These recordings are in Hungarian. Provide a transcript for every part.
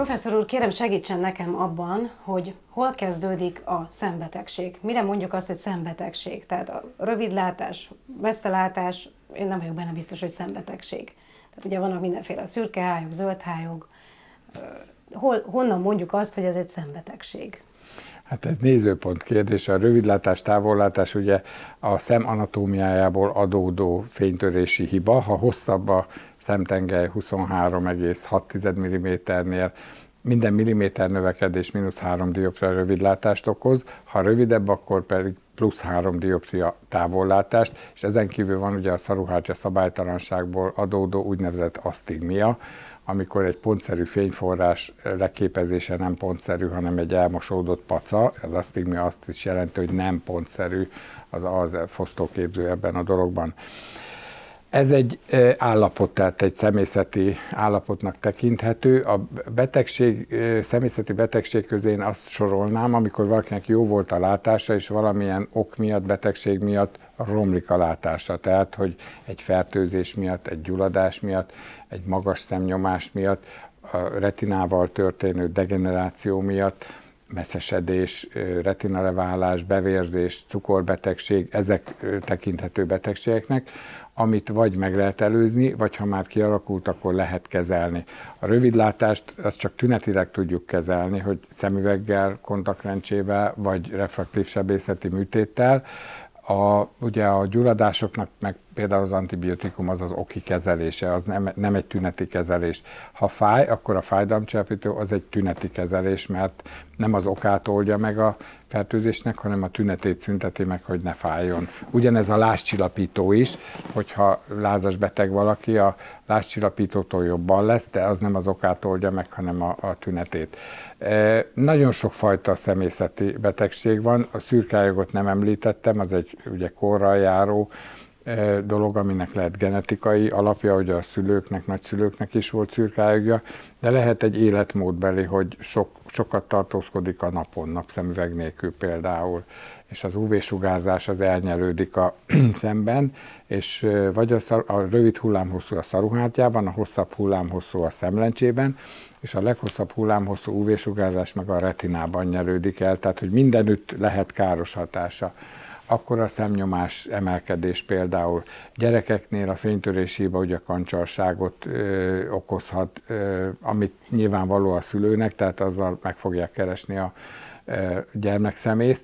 Professzor úr, kérem segítsen nekem abban, hogy hol kezdődik a szembetegség. Mire mondjuk azt, hogy szembetegség? Tehát a rövidlátás, messzelátás, én nem vagyok benne biztos, hogy szembetegség. Tehát ugye vannak mindenféle szürkehályog, zöldhályog. Honnan mondjuk azt, hogy ez egy szembetegség? Hát ez nézőpont kérdése. A rövidlátás, távollátás ugye a szem anatómiájából adódó fénytörési hiba. Ha hosszabb a szemtengely 23,6 mm-nél, minden milliméter növekedés -3 dioptria rövidlátást okoz, ha rövidebb, akkor pedig +3 dioptria távollátást, és ezen kívül van ugye a szaruhártya szabálytalanságból adódó úgynevezett asztigmia, amikor egy pontszerű fényforrás leképezése nem pontszerű, hanem egy elmosódott paca. Az asztigmia azt is jelenti, hogy nem pontszerű az fosztóképző ebben a dologban. Ez egy állapot, tehát egy szemészeti állapotnak tekinthető. A betegség, szemészeti betegség közé én azt sorolnám, amikor valakinek jó volt a látása, és valamilyen ok miatt, betegség miatt romlik a látása. Tehát, hogy egy fertőzés miatt, egy gyulladás miatt, egy magas szemnyomás miatt, a retinával történő degeneráció miatt, messzesedés, retinaleválás, bevérzés, cukorbetegség, ezek tekinthető betegségeknek, amit vagy meg lehet előzni, vagy ha már kialakult, akkor lehet kezelni. A rövidlátást azt csak tünetileg tudjuk kezelni, hogy szemüveggel, kontaktlencsével, vagy refraktív sebészeti műtéttel. Ugye a gyulladásoknak meg például az antibiotikum az oki kezelése, az nem egy tüneti kezelés. Ha fáj, akkor a fájdalomcsillapító az egy tüneti kezelés, mert nem az okát oldja meg a fertőzésnek, hanem a tünetét szünteti meg, hogy ne fájjon. Ugyanez a lázcsillapító is, hogyha lázas beteg valaki, a lázcsillapítótól jobban lesz, de az nem az okát oldja meg, hanem a tünetét. Nagyon sokfajta szemészeti betegség van, a szürkehálygot nem említettem, az egy ugye korral járó dolog, aminek lehet genetikai alapja, hogy a szülőknek, nagyszülőknek is volt szürkehályogja, de lehet egy életmódbeli, hogy sokat tartózkodik a napon, napszemüveg nélkül például, és az UV-sugárzás az elnyelődik a szemben, és vagy a rövid hullámhosszú a szaruhártyában, a hosszabb hullámhosszú a szemlencsében, és a leghosszabb hullámhosszú UV-sugárzás meg a retinában nyelődik el, tehát hogy mindenütt lehet káros hatása. Akkor a szemnyomás emelkedés például gyerekeknél a fénytörési hiba ugye kancsarságot okozhat, amit nyilvánvaló a szülőnek, tehát azzal meg fogják keresni a gyermekszemészt,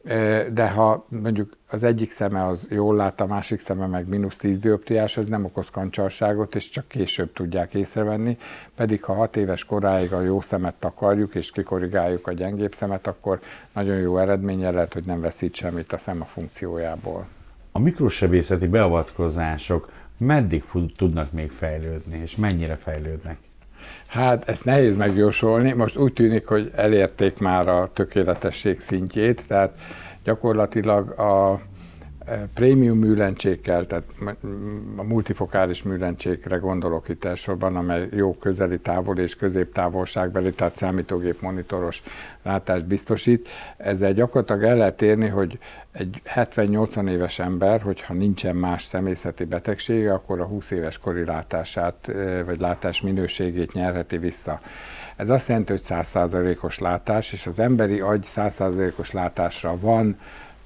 de ha mondjuk az egyik szeme az jól lát, a másik szeme meg -10 dioptriás, az nem okoz kancsarságot, és csak később tudják észrevenni, pedig ha 6 éves koráig a jó szemet takarjuk, és kikorrigáljuk a gyengébb szemet, akkor nagyon jó eredménye lehet, hogy nem veszít semmit a szem a funkciójából. A mikrosebészeti beavatkozások meddig tudnak még fejlődni, és mennyire fejlődnek? Hát ezt nehéz megjósolni, most úgy tűnik, hogy elérték már a tökéletesség szintjét, tehát gyakorlatilag a prémium műlencsékkel, tehát a multifokális műlencsékre gondolok itt elsősorban, amely jó közeli távol és középtávolságbeli, tehát számítógép monitoros látást biztosít. Ezzel gyakorlatilag el lehet érni, hogy egy 70-80 éves ember, hogyha nincsen más szemészeti betegsége, akkor a 20 éves kori látását, vagy látás minőségét nyerheti vissza. Ez azt jelenti, hogy 100%-os látás, és az emberi agy 100%-os látásra van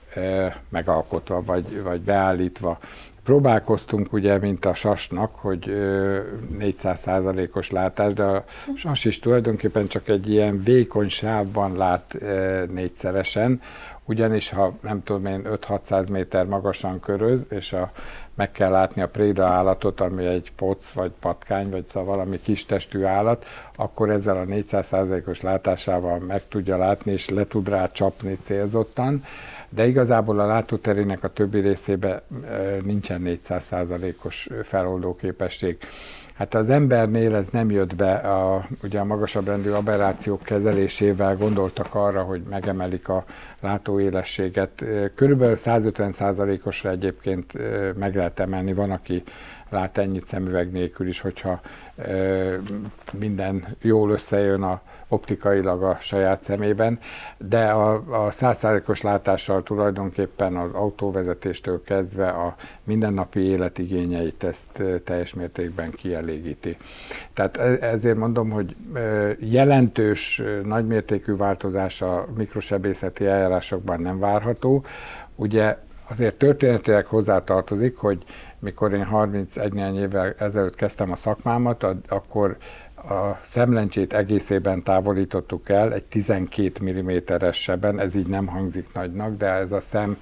megalkotva, vagy beállítva. Próbálkoztunk ugye, mint a sasnak, hogy 400%-os látás, de a sas is tulajdonképpen csak egy ilyen vékony sávban lát négyszeresen, ugyanis ha nem tudom én 5-600 méter magasan köröz, és meg kell látni a préda állatot, ami egy poc, vagy patkány, vagy szóval valami kis testű állat, akkor ezzel a 400%-os látásával meg tudja látni, és le tud rá csapni célzottan, de igazából a látóterének a többi részében nincsen 400%-os feloldó képesség. Hát az embernél ez nem jött be, ugye a magasabb rendű aberrációk kezelésével gondoltak arra, hogy megemelik a látóélességet. Körülbelül 150%-osra egyébként meg lehet emelni, van, aki lát ennyit szemüveg nélkül is, hogyha minden jól összejön optikailag a saját szemében, de a 100%-os látással tulajdonképpen az autóvezetéstől kezdve a mindennapi életigényeit ezt teljes mértékben kielégíti. Tehát ezért mondom, hogy jelentős, nagymértékű változás a mikrosebészeti eljárásokban nem várható. Ugye azért történetileg hozzátartozik, hogy mikor én 31 évvel ezelőtt kezdtem a szakmámat, akkor a szemlencsét egészében távolítottuk el egy 12 mm-es sebben, ez így nem hangzik nagynak, de ez a szem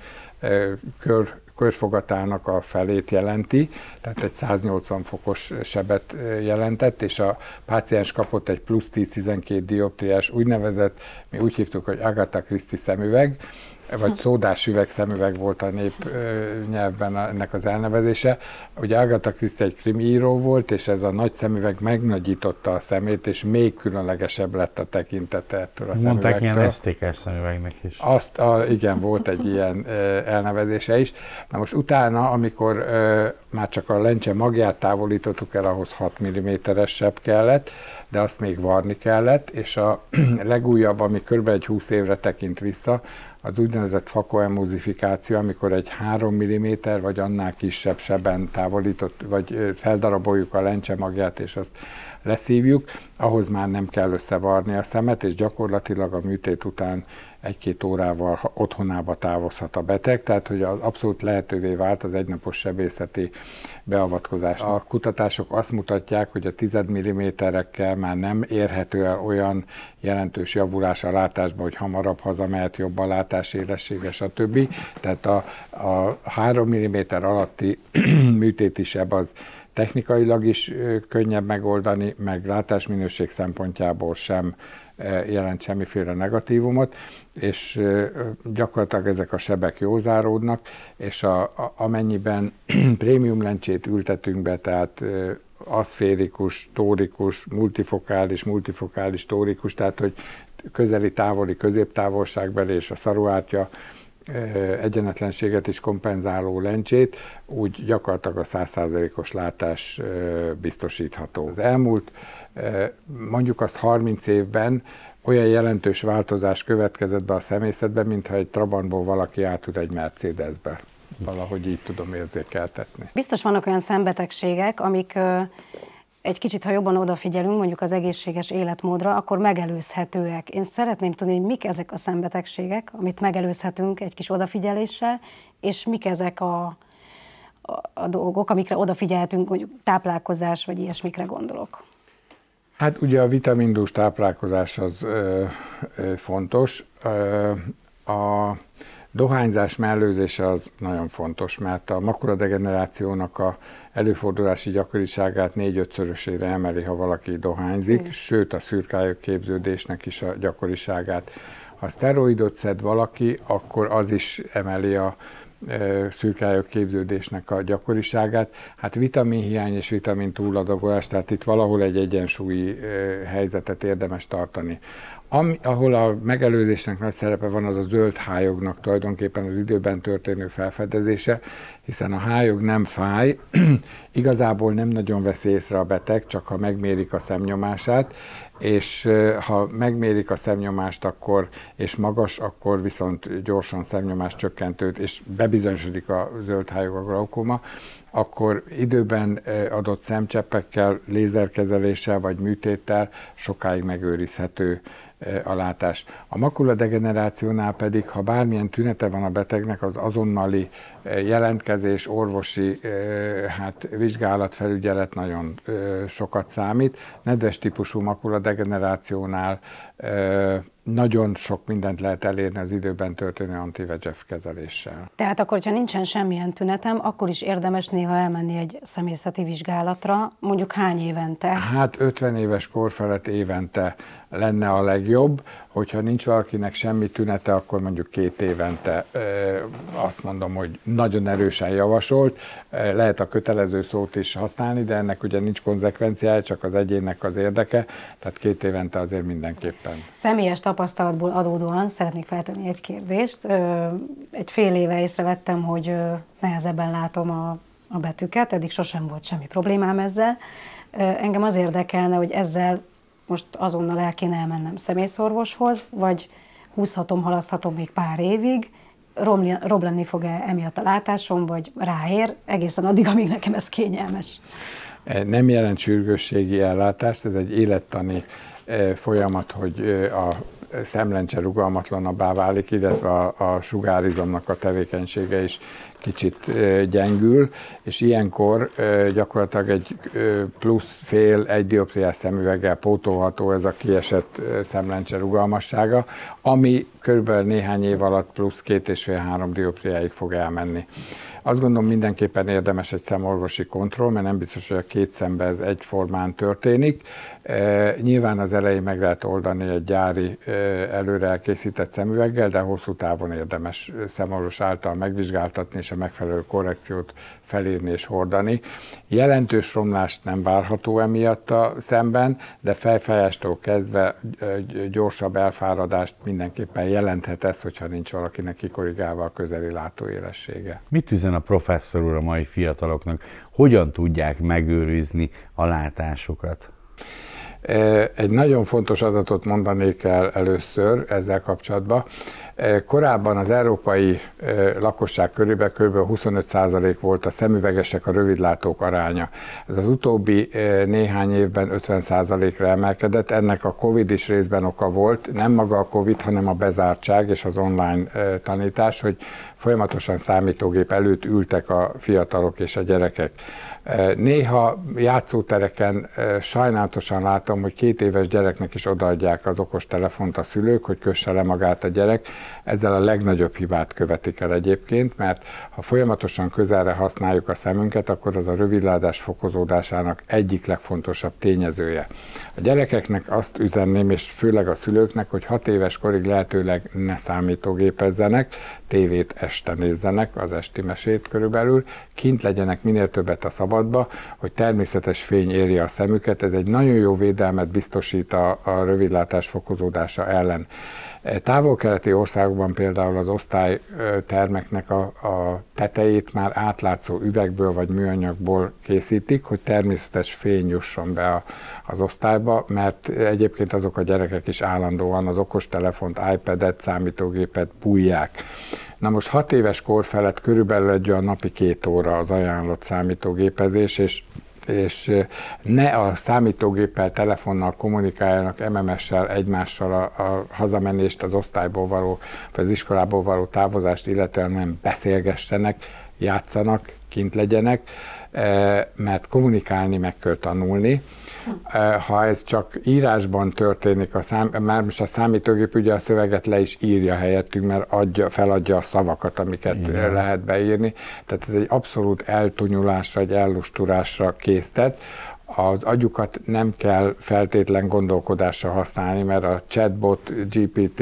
körfogatának a felét jelenti, tehát egy 180 fokos sebet jelentett, és a páciens kapott egy plusz 10-12 dioptriás úgynevezett, mi úgy hívtuk, hogy Agatha Christie szemüveg, vagy szódás üvegszemüveg volt a népnyelvben ennek az elnevezése. Ugye Agatha Christie egy krimiíró volt, és ez a nagy szemüveg megnagyította a szemét, és még különlegesebb lett a tekintete ettől a szemüvegtől. Mondták ilyen esztékes szemüvegnek is. Igen, volt egy ilyen elnevezése is. Na most utána, amikor már csak a lencse magját távolítottuk el, ahhoz 6 mm-es seb kellett, de azt még varni kellett, és a legújabb, ami kb. Egy 20 évre tekint vissza, az úgynevezett fakoemulzifikáció, amikor egy 3 mm vagy annál kisebb sebben távolított, vagy feldaraboljuk a lencse magját, és azt leszívjuk, ahhoz már nem kell összevarni a szemet, és gyakorlatilag a műtét után 1-2 órával otthonába távozhat a beteg, tehát hogy az abszolút lehetővé vált az egynapos sebészeti beavatkozás. A kutatások azt mutatják, hogy a 10 mm-ekkel már nem érhető el olyan jelentős javulás a látásban, hogy hamarabb hazamehet, jobb a látás élessége, stb. Tehát a 3 mm alatti műtéti seb az technikailag is könnyebb megoldani, meg látásminőség szempontjából sem jelent semmiféle negatívumot, és gyakorlatilag ezek a sebek jól záródnak, és amennyiben prémium lencsét ültetünk be, tehát aszférikus, tórikus, multifokális tórikus, tehát hogy közeli, távoli, középtávolságbeli és a szaruártya egyenetlenséget is kompenzáló lencsét, úgy gyakorlatilag a 100%-os látás biztosítható. Az elmúlt mondjuk azt 30 évben olyan jelentős változás következett be a szemészetben, mintha egy Trabantból valaki átül egy Mercedesbe. Valahogy így tudom érzékeltetni. Biztos vannak olyan szembetegségek, amik egy kicsit, ha jobban odafigyelünk mondjuk az egészséges életmódra, akkor megelőzhetőek. Én szeretném tudni, hogy mik ezek a szembetegségek, amit megelőzhetünk egy kis odafigyeléssel, és mik ezek a dolgok, amikre odafigyelhetünk, mondjuk táplálkozás, vagy ilyesmikre gondolok. Hát ugye a vitamindús táplálkozás az fontos. A dohányzás mellőzése az nagyon fontos, mert a makuladegenerációnak a előfordulási gyakoriságát 4-5-szörösére emeli, ha valaki dohányzik, sőt a szürkályok képződésnek is a gyakoriságát. Ha szteroidot szed valaki, akkor az is emeli a szürkályok képződésnek a gyakoriságát. Hát vitaminhiány és vitamin túladagolás, tehát itt valahol egy egyensúlyi helyzetet érdemes tartani. Ahol a megelőzésnek nagy szerepe van, az a zöld hályognak tulajdonképpen az időben történő felfedezése, hiszen a hályog nem fáj, igazából nem nagyon veszi észre a beteg, csak ha megmérik a szemnyomását, és ha megmérik a szemnyomást és magas, akkor viszont gyorsan szemnyomás csökkentőt, és bebizonyosodik a zöld hályog, a glaukóma, akkor időben adott szemcseppekkel, lézerkezeléssel vagy műtéttel sokáig megőrizhető a látás. A makuladegenerációnál pedig, ha bármilyen tünete van a betegnek, az azonnali jelentkezés, orvosi vizsgálat, felügyelet nagyon sokat számít. Nedves típusú makuladegenerációnál nagyon sok mindent lehet elérni az időben történő anti-VEGF kezeléssel. Tehát akkor, ha nincsen semmilyen tünetem, akkor is érdemes néha elmenni egy szemészeti vizsgálatra, mondjuk hány évente? Hát 50 éves kor felett évente lenne a legjobb. hogyha nincs valakinek semmi tünete, akkor mondjuk 2 évente azt mondom, hogy nagyon erősen javasolt. Lehet a kötelező szót is használni, de ennek ugye nincs konzekvenciája, csak az egyénnek az érdeke, tehát 2 évente azért mindenképpen. Személyes tapasztalatból adódóan szeretnék feltenni egy kérdést. Egy fél éve észrevettem, hogy nehezebben látom a betűket, eddig sosem volt semmi problémám ezzel. Engem az érdekelne, hogy ezzel most azonnal el kéne elmennem személyszorvoshoz, vagy húzhatom, halaszthatom még pár évig, romlani fog-e emiatt a látásom, vagy ráér, egészen addig, amíg nekem ez kényelmes. Nem jelent sürgősségi ellátást, ez egy élettani folyamat, hogy a szemlencse rugalmatlanabbá válik, illetve a sugárizomnak a tevékenysége is kicsit gyengül, és ilyenkor gyakorlatilag egy plusz egy dioptriás szemüveggel pótolható ez a kiesett szemlencse rugalmassága, ami körülbelül néhány év alatt plusz 2,5-3 dioptriáig fog elmenni. Azt gondolom, mindenképpen érdemes egy szemorvosi kontroll, mert nem biztos, hogy a 2 szemben ez egyformán történik. Nyilván az elején meg lehet oldani egy gyári előre elkészített szemüveggel, de hosszú távon érdemes szemorvos által megvizsgáltatni és a megfelelő korrekciót felírni és hordani. Jelentős romlást nem várható emiatt a szemben, de fejfájástól kezdve gyorsabb elfáradást mindenképpen jelenthet ez, hogyha nincs valakinek kikorrigálva a közeli látóélessége. Mit üzen a professzor úr a mai fiataloknak? Hogyan tudják megőrizni a látásukat? Egy nagyon fontos adatot mondanék el először ezzel kapcsolatban. Korábban az európai lakosság körében kb. 25% volt a szemüvegesek, a rövidlátók aránya. Ez az utóbbi néhány évben 50%-ra emelkedett. Ennek a Covid is részben oka volt, nem maga a Covid, hanem a bezártság és az online tanítás, hogy folyamatosan számítógép előtt ültek a fiatalok és a gyerekek. Néha játszótereken sajnálatosan látom, hogy 2 éves gyereknek is odaadják az okostelefont a szülők, hogy kösse le magát a gyerek. Ezzel a legnagyobb hibát követik el egyébként, mert ha folyamatosan közelre használjuk a szemünket, akkor az a rövidlátás fokozódásának egyik legfontosabb tényezője. A gyerekeknek azt üzenném, és főleg a szülőknek, hogy 6 éves korig lehetőleg ne számítógépezzenek, tévét este nézzenek, az esti mesét körülbelül, kint legyenek minél többet a szabadba, hogy természetes fény érje a szemüket, ez egy nagyon jó védelmet biztosít a rövidlátás fokozódása ellen. Távol-keleti országokban például az osztálytermeknek a tetejét már átlátszó üvegből vagy műanyagból készítik, hogy természetes fény jusson be az osztályba, mert egyébként azok a gyerekek is állandóan az okostelefont, iPad-et, számítógépet bújják. Na most 6 éves kor felett körülbelül egy olyan napi 2 óra az ajánlott számítógépezés, és ne a számítógéppel, telefonnal kommunikáljanak MMS-sel egymással a hazamenést, az osztályból való, vagy az iskolából való távozást, illetően nem beszélgessenek, játszanak, kint legyenek, mert kommunikálni meg kell tanulni. Ha ez csak írásban történik, már most a számítógép ugye a szöveget le is írja helyettünk, mert feladja a szavakat, amiket lehet beírni. Tehát ez egy abszolút eltunyulásra, egy ellusturásra késztet. Az agyukat nem kell feltétlen gondolkodásra használni, mert a chatbot, GPT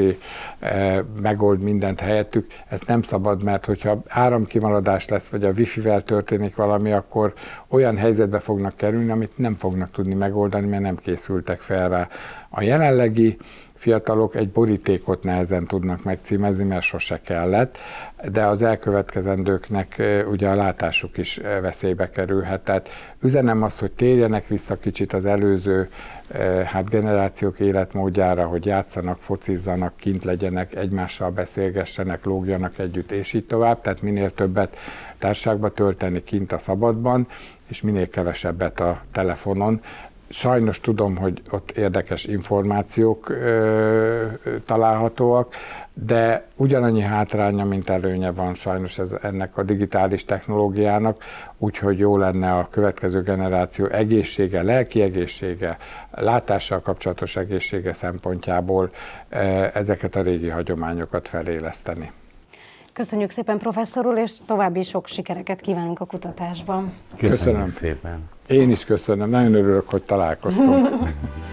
megold mindent helyettük. Ez nem szabad, mert hogyha áramkimaradás lesz, vagy a wifi-vel történik valami, akkor olyan helyzetbe fognak kerülni, amit nem fognak tudni megoldani, mert nem készültek fel rá. A jelenlegi fiatalok egy borítékot nehezen tudnak megcímezni, mert sose kellett, de az elkövetkezendőknek ugye a látásuk is veszélybe kerülhet. Tehát üzenem azt, hogy térjenek vissza kicsit az előző generációk életmódjára, hogy játszanak, focizzanak, kint legyenek, egymással beszélgessenek, lógjanak együtt, és így tovább. Tehát minél többet társaságba tölteni kint a szabadban, és minél kevesebbet a telefonon. Sajnos tudom, hogy ott érdekes információk találhatóak, de ugyanannyi hátránya, mint előnye van sajnos ennek a digitális technológiának, úgyhogy jó lenne a következő generáció egészsége, lelki egészsége, látással kapcsolatos egészsége szempontjából ezeket a régi hagyományokat feléleszteni. Köszönjük szépen, professzor úr, és további sok sikereket kívánunk a kutatásban. Köszönöm szépen. Én is köszönöm, nagyon örülök, hogy találkoztunk.